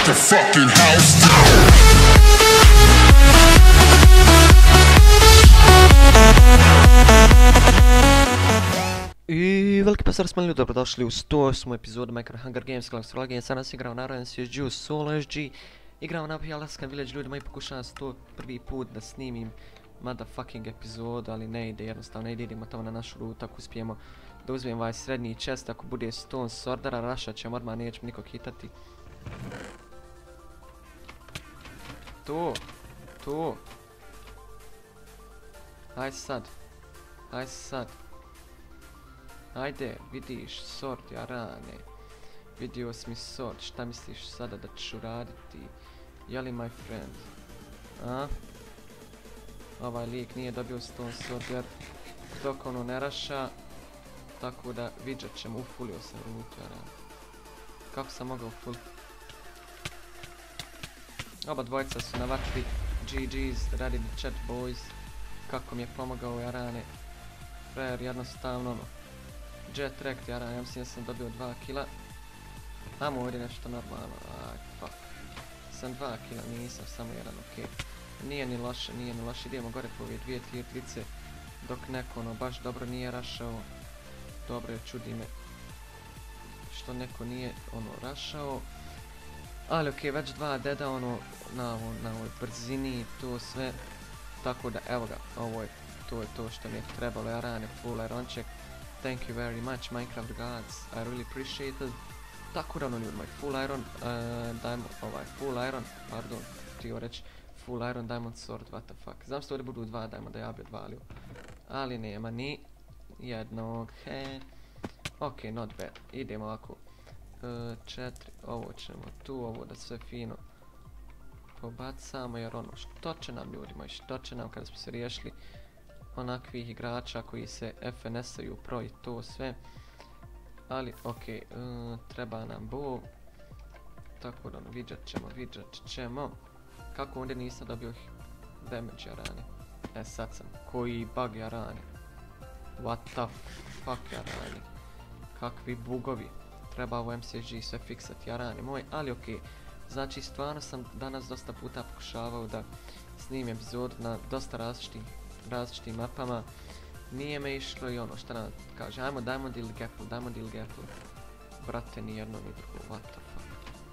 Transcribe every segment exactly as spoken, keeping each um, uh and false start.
the fucking house down. I veliki pozdrav smo ljudi, dobrodošli u sto osmu epizodu Minecraft Hunger Games Clash Royale. Sad igrao naravno S S G Solo S G. Igrao na Alaskan Village, ljudi moji, pokušavam sto prvi put da snimim motherfucking epizodu, ali ne ide, jednostavno ne ide, idemo tamo na našu rutu, ako uspijemo da uzmem ovaj srednji chest, ako bude stone sordera, rašat ćemo odmah, nećemo nikog hitati. To, to. Aj sad, aj sad. Ajde, vidiš, sort, jarane. Vidio si mi sort, šta misliš sada da ću raditi? Jeli my friend? A? Ovaj lik nije dobio stone sort jer dok ono ne raša. Tako da vidjet ćemo, ufulio sam rutu, jarane. Kako sam mogao ufuliti? Oba dvojica su na vatri. G G's, radi the chat boys. Kako mi je pomogao, jarane. Frajer jednostavno ono. Jet Track, jarane, ja mislim da sam dobio dva kila. Amo ovdje nešto normalno, aj fuck. Sam dva kila, nisam, samo jedan, okej. Okay. Nije ni loše, nije ni loše, idemo gore po ove dvije tlice. Dok neko ono baš dobro nije rašao. Dobro je, čudi me. Što neko nije ono rašao. Ali okej, okay, već dva deda ono na, ovo, na ovoj brzini, to sve. Tako da evo ga, ovo je, to je to što mi je trebalo, jarane, full ironček. Thank you very much, Minecraft gods, I really appreciate it. Tako da ono ljudi moj, full iron, uh, diamond, ovaj, full iron, pardon, htio reći, full iron, diamond sword, what the fuck. Znam što ovdje budu dva diamonda, ja bi odvalio. Ali nema ni jednog, he. Ok, not bad, idemo ovako. Uh, četiri, ovo ćemo tu, ovo da sve fino pobacamo, jer ono, što će nam ljudi moji, što će nam kada smo se riješili onakvih igrača koji se F N S-aju pro i to sve. Ali okej, okay, uh, treba nam bow. Tako da vidjet ćemo, vidjet ćemo. Kako ovdje nisam dobio damage, jarane. E sad sam, koji bug, jarane. What the fuck, jarane. Kakvi bugovi. Treba u M C G sve fiksat, jarane moj, ali okej. Okay. Znači stvarno sam danas dosta puta pokušavao da snimim epizod na dosta različitih različitim mapama. Nije me išlo i ono šta nam kaže, ajmo Diamond ili Gapple, Diamond ili Gapple. Brate, ni jedno ni drugo, what the fuck.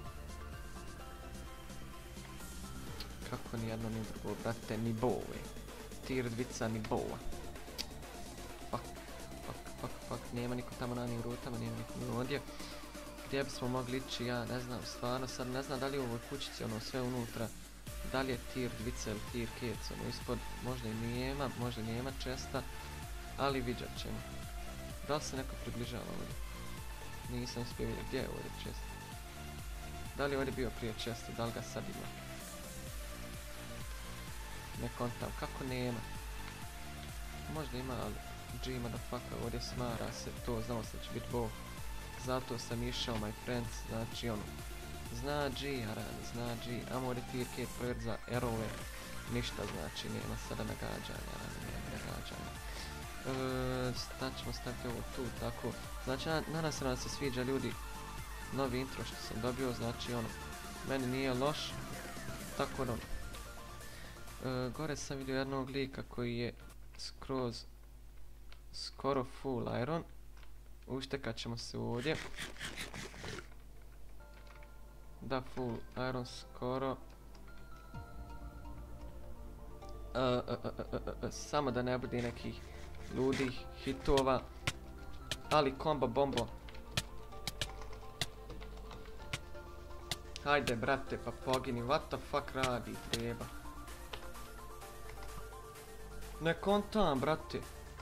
Kako ni jedno ni drugo, brate, ni bowe. Tier dvica ni bowa. Fuck, fuck, fuck, fuck, nema niko tamo na njim rutama, nema niko ni ovdje. Gdje bismo mogli ići, ja ne znam, stvarno sad ne znam da li u ovoj kućici ono sve unutra. Da li je tier dvica ili tier kec, ono ispod, možda i nema, možda i nema česta. Ali vidjet ćemo. Da li se neko približava ovdje? Nisam uspio vidjeti, gdje je ovdje čest? Da li je ovdje bio prije česta, da li ga sad ima? Ne kontam, kako nema? Možda ima, ali G motherfucker, ovdje smara se to, znao sam da će biti bow. Zato sam išao, my friends, znači ono. Zna G, jarane, zna G, amo ovdje tier kec projekt za arrowe. Ništa znači, nema sada nagađanja, jarane, nema nagađanja. Uh, Sad ćemo staviti ovo tu, tako. Znači, nadam se da se sviđa ljudi novi intro što sam dobio, znači ono, meni nije loš, tako da ono. Uh, gore sam vidio jednog lika koji je skroz, skoro full iron. Uštekat ćemo se ovdje. Da, full iron skoro. Uh, uh, uh, uh, uh, uh, samo da ne bude nekih ludih hitova, ali kombo bombo. Hajde brate, pa pogini, what the fuck radi, treba. Ne kontam brate.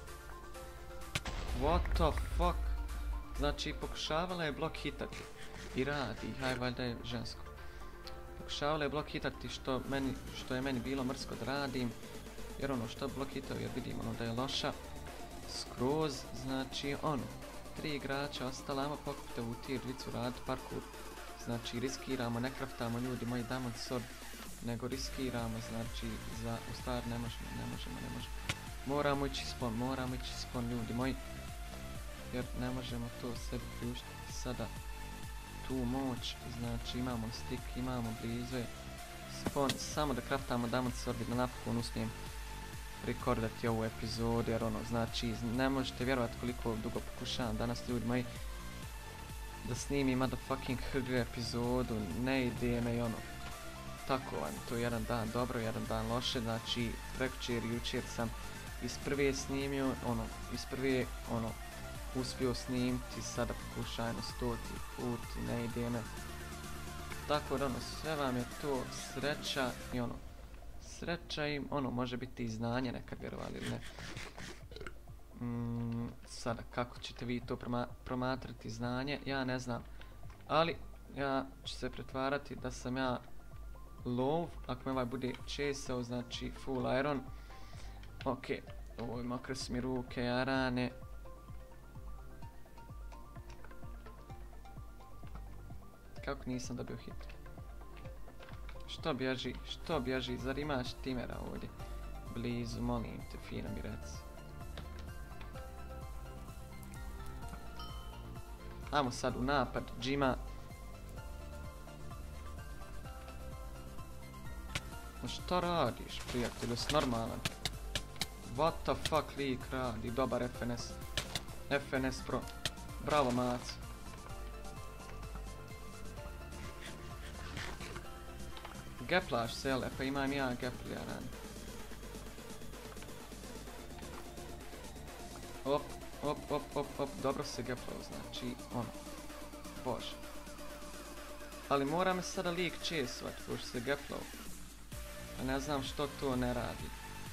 What the fuck. Znači pokušavala je blok hitati. I radi, haj valjda je žensko. Pokušavala je blok hitati što, meni, što je meni bilo mrsko da radim. Jer ono što blok hitao, jer vidim ono da je loša. Skroz, znači ono, tri igrača ostala, ajmo pokupite u tier dvicu raditi parkour. Znači riskiramo, ne kraftamo ljudi moji diamond sword, nego riskiramo, znači za, u stvari ne možemo, ne možemo, ne možemo. Moramo ići spawn, moramo ići spawn ljudi moji. Jer ne možemo to sebi priuštiti sada. tu moć, znači imamo stick, imamo blizu je spawn, samo da kraftamo diamond sword da napokon uspijem rekordati ovu epizodu, jer ono, znači, ne možete vjerovati koliko dugo pokušavam danas, ljudi moji, da snimim motherfucking H G epizodu, ne ide me i ono, tako vam, to je jedan dan dobro, jedan dan loše, znači, prekjučer i jučer sam iz prve snimio, ono, iz prve, ono, uspio snimiti, sada pokušajmo stoti put i ne ide me. Tako da ono, sve vam je to sreća i ono, sreća im, ono, može biti i znanje nekad, vjerovali ili ne. Mm, sada, kako ćete vi to proma promatrati znanje, ja ne znam. Ali, ja ću se pretvarati da sam ja lov, ako me ovaj bude česao, znači full iron. Ok, ovo je mokre su mi ruke, jarane. Kako nisam dobio hit? Što bježi, što bježi, zar imaš timera ovdje? Blizu, molim te, fino mi reci. Ajmo sad u napad, Džima. Šta radiš, prijatelju, s normalan? What the fuck lik radi, dobar F N S. F N S pro. Bravo, mac. Geplaš sele, pa imam ja gepljaran. Op, op, op, op, op, dobro se geplao, znači, ono, bože. Ali mora me sada lik česovat, pošto se geplao. A ne znam što to ne radi.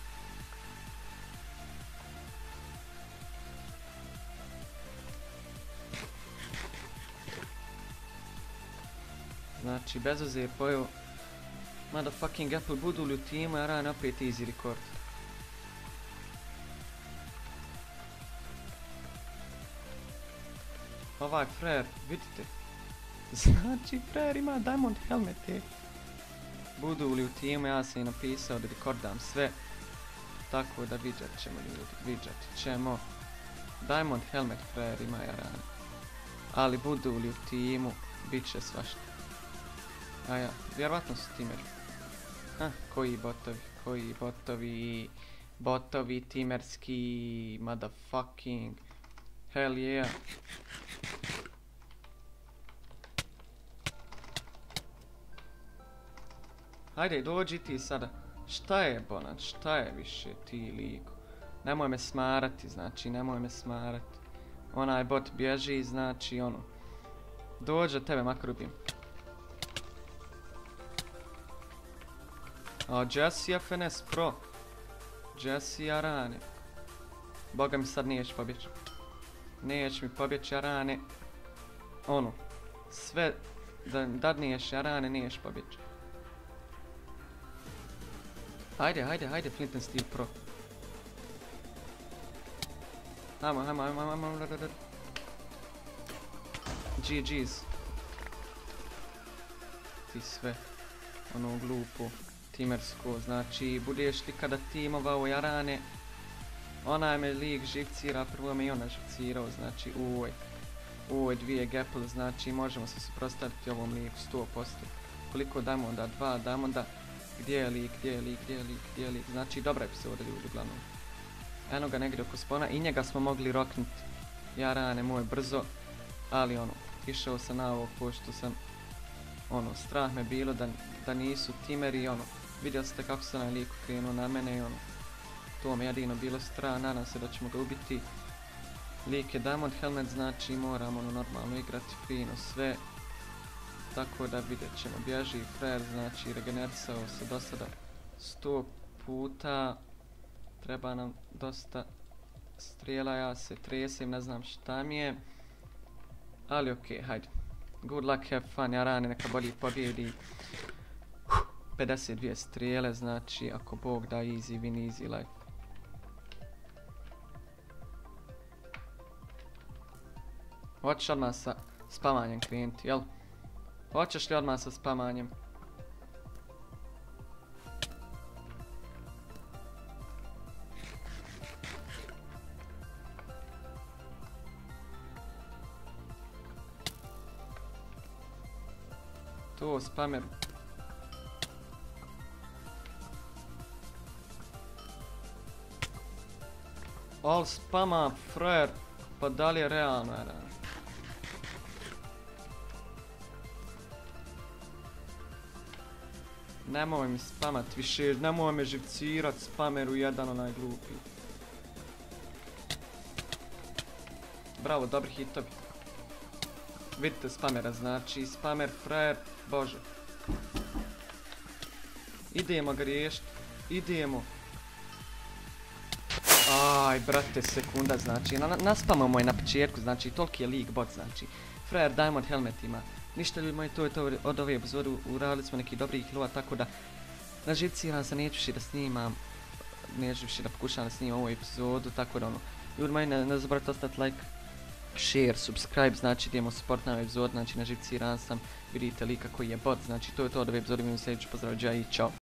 Znači, bez oze je pojeo motherfucking Apple budu li u timu, a ran opet easy record. Ovaj frajer, vidite? Znači, frajer ima diamond helmete. Budu li u timu, ja sam i napisao da rekordam sve. Tako da vidjet ćemo ljudi, vidjet ćemo. Diamond helmet frajer ima jaran. Ali budu li u timu, bit će svašta. A ja, vjerovatno su timeri. Ha, koji botovi, koji botovi, botovi timerski, motherfucking, hell yeah. Hajde, dođi ti sada. Šta je, Bonan, šta je više ti liku? Nemoj me smarati, znači, nemoj me smarati. Onaj bot bježi, znači, ono. Dođe od tebe, makar ubijem. A, Jesse F N S Pro. Jesse Jarane. Boga mi sad niješ pobjeći. Niješ mi pobjeći, Jarane. Ono. Sve da dadniješ, Jarane, niješ pobjeći. Hajde, hajde, hajde, Flint and Steel Pro. Hajmo, hajmo, hajmo, hajmo, hajmo. G G's. Ti sve. Ono glupo. Timersko, znači budeš li kada timovao Jarane, onaj me lik živcira, prvo me i ona živcirao, znači u ovoj, u ovoj dvije gapple, znači možemo se suprotstaviti ovom liku sto posto. Koliko damo onda? Dva damo onda, gdje je lik, gdje je lik, gdje je lik, gdje je lik, znači dobra epizoda ljudi uglavnom. Eno ga negdje oko spona i njega smo mogli roknut, Jarane moj brzo, ali ono, išao sam na ovo pošto sam, ono, strah me bilo da, da nisu timeri, ono, vidjeli ste kako se onaj lik krenuo na mene i ono, to mi jedino bilo strah, nadam se da ćemo ga ubiti. Lik je diamond helmet, znači moramo ono normalno igrati fino sve, tako da vidjet ćemo, bježi frajer, znači regenerisao se do sada sto puta, treba nam dosta strijela, ja se tresem, ne znam šta mi je, ali okej, okay, hajde. Good luck, have fun, Jarane, neka bolji pobjedi. pedeset dvije strijele, znači ako Bog da easy win, easy life. Hoćeš odmah sa spamanjem krenuti, jel? Hoćeš li odmah sa spamanjem? To, spamer. Al spama, frajer. Pa da li je realno, jarane? Nemoj mi spamat više, nemoj me živcirat, spameru jedan onaj glupi. Bravo, dobri hitovi. Vidite spamera, znači spamer, frajer, bože. Idemo ga riješiti, idemo. Aj, brate, sekunda, znači, na, naspamamo je na početku, znači, toliki je league bot, znači. Frajer Diamond Helmet ima. Ništa ljudi moji, to je to od ove epizode, uradili smo neki dobrih hilova, tako da na živciram se neću više da snimam, neću više da pokušam da snimam ovu epizodu, tako da ono, ljudi moji, ne, ne zaboravite ostaviti like, share, subscribe, znači idemo support na ovu epizodu, znači na živciram sam, vidite lika koji je bot, znači to je to od ove epizode, vidimo sljedeću, pozdrav, i čao.